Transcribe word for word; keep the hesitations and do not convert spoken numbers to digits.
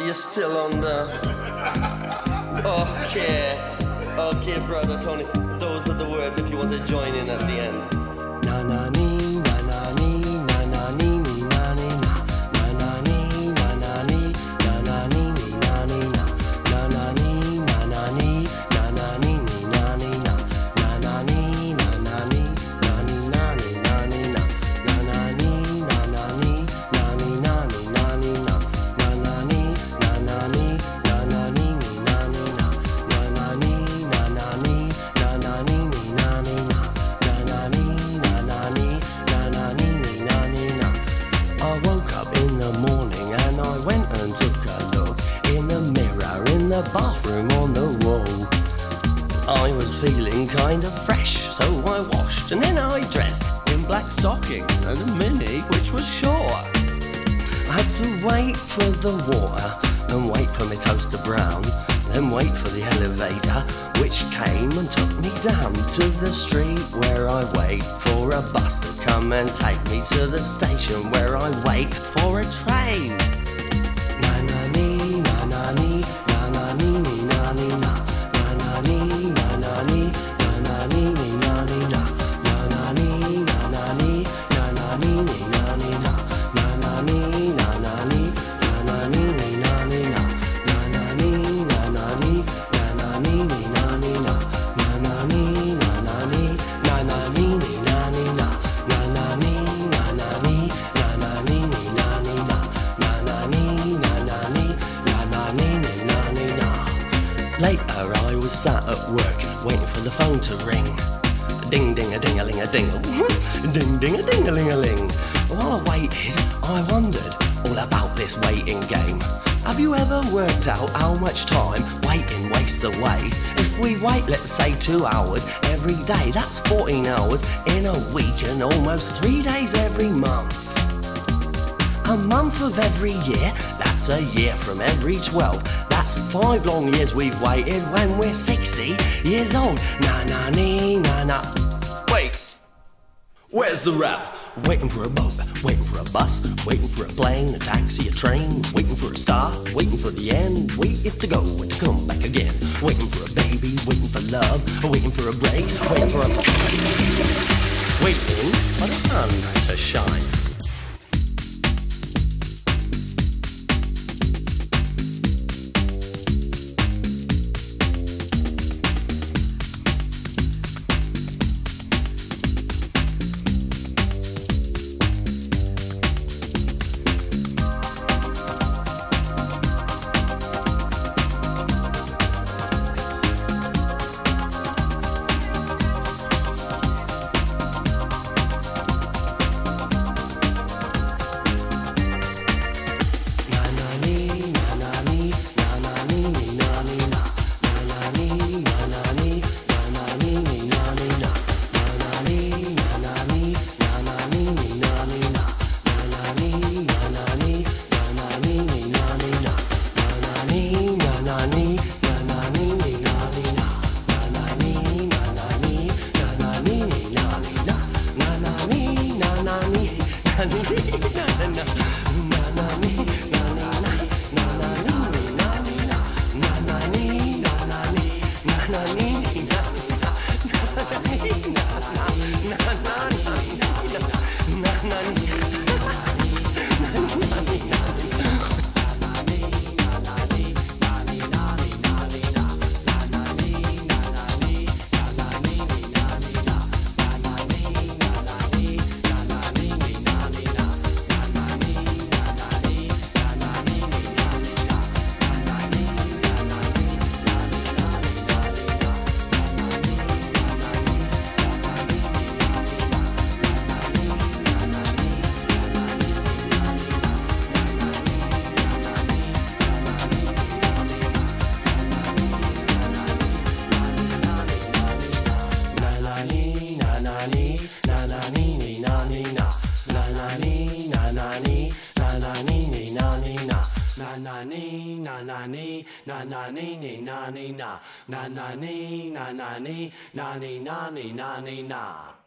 you're still on the... Okay, okay, brother Tony. Those are the words if you want to join in at the end. Na na ni, na na ni, na na ni ni na ni na. Na na ni, na na ni, na na ni ni na ni na. Na na ni, na na ni, na na ni ni na ni na. Na na ni, na na ni, na ni na ni na ni na. Na na ni, na na ni, na ni na ni na ni na. Na na ni, na na ni, na na ni ni na ni na. Na na ni, na na ni, na na ni ni na ni na. Na na ni, na na ni, na na ni ni na ni na. I woke up in the morning and I went and took a look in the mirror in the bathroom on the wall. I was feeling kind of fresh, so I washed and then I dressed in black stockings and a mini which was short. I had to wait for the water and wait for my toast to brown, then wait for the elevator which came and took me down to the street where I wait for a bus to come and take me to the station where I wait for a train. Na na ni, na na ni, na na ni ni na ni na. Na na ni, na na ni, na na ni ni na ni na. Na na ni, na na ni, na na ni ni na ni na. Na na ni, na na ni, na na ni ni na ni na. Na na ni, na na ni, na na ni ni na ni na. Na na ni, na na ni, na na ni ni na ni na. Na na ni, na na ni, na na ni ni na ni na. Na na ni, na na ni, na na ni ni na ni na. Later I was sat at work waiting for the phone to ring. Ding ding a ding a ling a ding ding ding a ding a ling a ling. While I waited, I wondered all about this waiting game. Have you ever worked out how much time waiting wastes away? If we wait, let's say two hours every day, that's fourteen hours in a week and almost three days every month. A month of every year, that's a year from every twelve. That's five long years we've waited when we're sixty years old. Na na nee, na na. Wait, where's the rap? Waiting for a boat, waiting for a bus, waiting for a plane, a taxi, a train, waiting for a start, waiting for the end, waiting to go and to come back again. Waiting for a baby, waiting for love, waiting for a break, waiting for a... Waiting for the sun to shine. na ni na na ni na na ni ni na ni na na na ni na na ni na ni na ni na ni na.